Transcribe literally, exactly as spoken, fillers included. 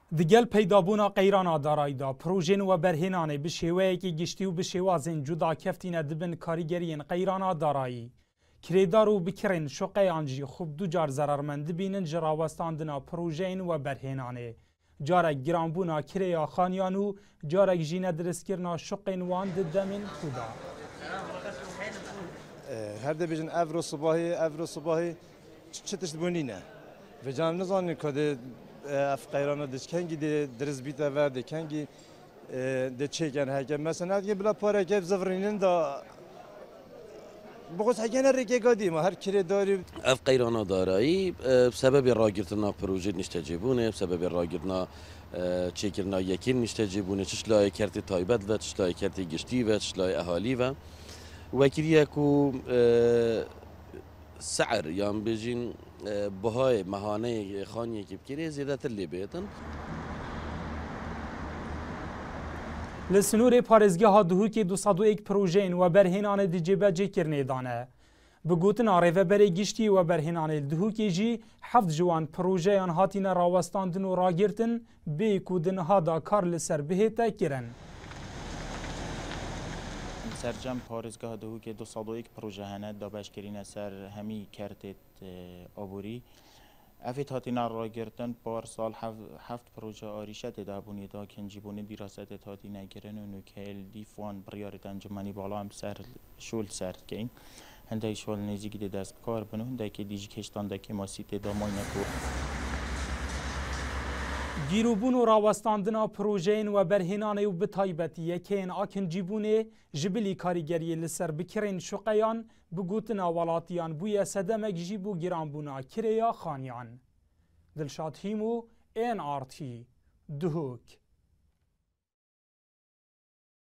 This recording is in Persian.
دگل پیدابونا قیرانا دارایدا پروژین و برهنانه به شیوه که گشتی و به شوازین جدا کفتین دبن کاریگرین قیرانا دارایی کریدار و بکرین شقه آنجی خوب دو جار ضررمند بینن جراوستاندنا پروژین و برهنانه جارک گرانبونا کریا خانیانو جارک جینه درسکرنا شقین وان دمین خودا هر ده بیشن افرو صباحی افرو صباحی چه تشتبونینه و جام نزانی که اف قیرانه دش کنگی ده درس بیت ورده کنگی ده چه کن هک مثلا دیگه بلا پاره که زفرینن دا بقول هگن رکی قدیم هر کلی داری اف قیرانه دارایی بسبب راگرتنا پروژه نشتجیبونه بسبب راگرتنا چیکرنا یکین نشتجیبونه چشلای کرتی تایبت و چشلای کرتی گشتی و چشلای اهالی و وکیلیه کو سعر یام بجین بهای مهانه خانی که بکیره زیاده تر لی بیتن لسنور پارزگاه دهو که دو صد و یک پروژین و برهنان دیجیبه جی کرنه دانه بگوتن عرفه بری گشتی و برهنان دهو که جی هفت جوان پروژه آن هاتین راوستاندن و راگرتن بی کودن هادا کار لسر بهتا کرن سرجم پارزگاه دهو که دو صد و یک پروژه هنه دابش کرینه سر همی کرتت آبوری افت هاتینا را گرتن پار سال هفت پروژه آریشت دابونی دا کنجیبونی دیراست هاتینا گرن و نکهل دیفوان بریارت انجمانی بالا هم سر شول سر کن هنده شول نزیگی ده دست کار بنو هنده که دیجی کشتان ده که ماسیت دا مای نکو گیروبون و راوستاندنا پروژین و برهنانه و بتایبتی یکین آکن جیبونه جبلی کاریگری لسر بکرین شقیان بگوتنا ولاتیان بوی سدمک جیبو گیرانبونا کریا خانیان دلشاد هیمو این آرتی دهوک